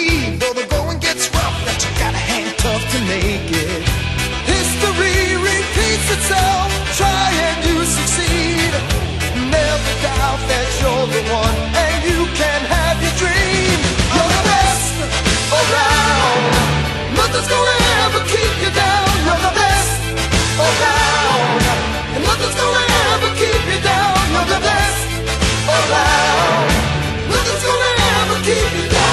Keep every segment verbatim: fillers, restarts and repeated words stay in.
believe, though the going gets rough, that you gotta hang tough to make it. History repeats itself, try and you succeed. Never doubt that you're the one, and you can have your dream. You're the best around, nothing's gonna ever keep you down. You're the best around, and nothing's gonna ever keep you down. You're the best around, nothing's gonna ever keep you down.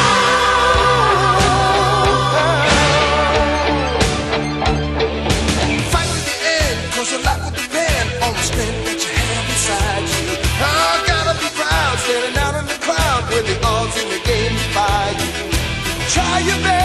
Fight to the end, cause your life will depend on the strength that you have inside you. I gotta be proud, standing out in the crowd when the odds in the game defy you. Try your best.